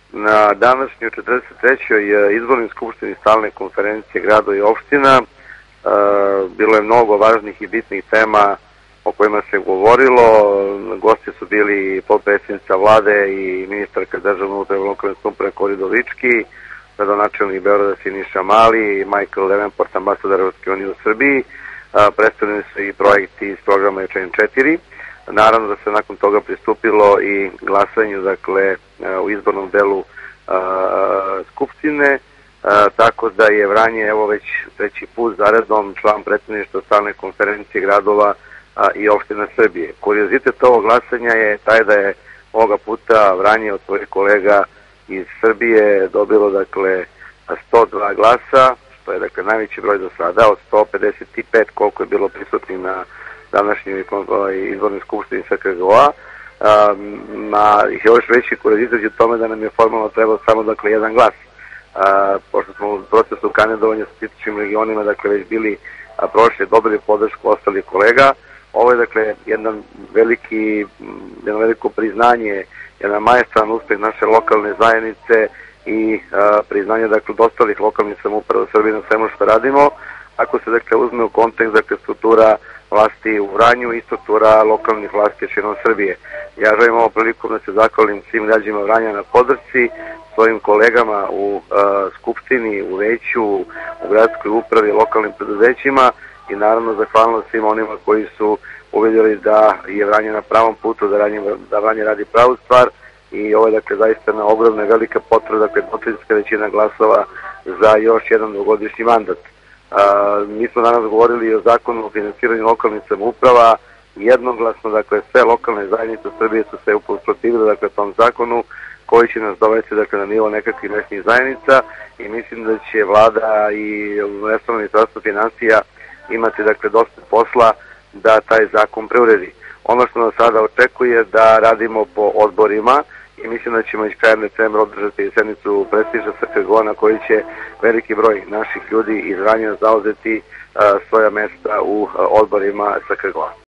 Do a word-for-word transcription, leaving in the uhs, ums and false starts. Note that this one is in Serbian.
Na današnjoj četrdeset trećoj izbornoj skupštini stalne konferencije grada i opština bilo je mnogo važnih i bitnih tema o kojima se govorilo. Gosti su bili potpredsjednica vlade i ministarka državne uprave lokalne samouprave Kori Udovički, gradonačelnik Beograda Siniša Mali, Michael Davenport, ambasador Evropske unije u Srbiji. Predstavljeni su i projekti iz programa Ečen četiri. Naravno da se nakon toga pristupilo i glasanju, dakle, u izbornom delu Skupštine, tako da je Vranje, evo već treći put zaredom, član predsedništva stalne konferencije gradova i opština Srbije. Kuriozitet ovog glasanja je taj da je ovoga puta Vranje od svojih kolega iz Srbije dobilo, dakle, sto dva glasa, što je, dakle, najveći broj do sada, od sto pedeset pet koliko je bilo prisutni na današnjoj izbornoj skupštini S K G O-a. A još veći kuriozitet je u tome da nam je formalno trebao samo, dakle, jedan glas. Pošto smo u procesu kandidovanja sa statističkim regionima, dakle, već bili prošli, dobili podršku ostalih kolega. Ovo je, dakle, jedan veliki, jedno veliko priznanje, jedan majestran uspeh naše lokalne zajednice i priznanje, dakle, od ostalih lokalnih samouprava u Srbiji na svemu što radimo. Ako se, dakle, uzme u kontekst, dakle, struktura vlasti u Vranju i struktura lokalnih vlasti širom Srbije. Ja želim ovom prilikom da se zahvalim svim građanima Vranja na podršci, svojim kolegama u uh, Skupštini, u veću, u gradskoj upravi, lokalnim preduzećima i naravno zahvalno svim onima koji su uvidjeli da je Vranje na pravom putu, da Vranje, da Vranje radi pravu stvar i ovo je, dakle, zaista na ogromna velika potreba, dakle, dvotrećinska većina glasova za još jedan dvogodišnji mandat. Uh, mi smo danas govorili o zakonu o finansiranju lokalnih samouprava, jednoglasno, dakle, sve lokalne zajednice u Srbiji su se usprotivile, dakle, tom zakonu koji će nas dovesti, dakle, na nivo nekakvih mesnih zajednica i mislim da će vlada i resorno ministarstvo finansija imati, dakle, dosta posla da taj zakon preuredi. Ono što nas sada očekuje da radimo po odborima i mislim da ćemo već krajem decembra održati sednicu prestiža S K G O na koji će veliki broj naših ljudi iz Vranja zauzeti svoja mesta u odborima S K G O.